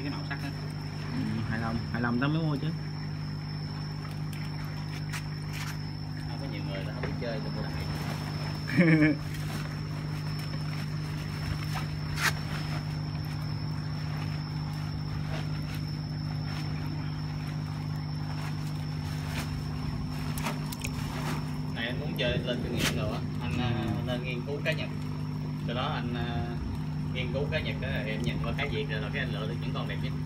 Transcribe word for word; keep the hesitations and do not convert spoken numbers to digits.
cái màu sắc đó. Ừ, hài lòng, hài lòng tao mới mua chứ. Không có nhiều người đã không biết chơi tao mua đại. Này anh muốn chơi lên kinh nghiệm rồi á, anh uh, nên nghiên cứu cá Nhật. Sau đó anh uh, nghiên cứu cá Nhật đó, em nhìn qua cá Việt rồi là cái anh lựa được những con đẹp nhất.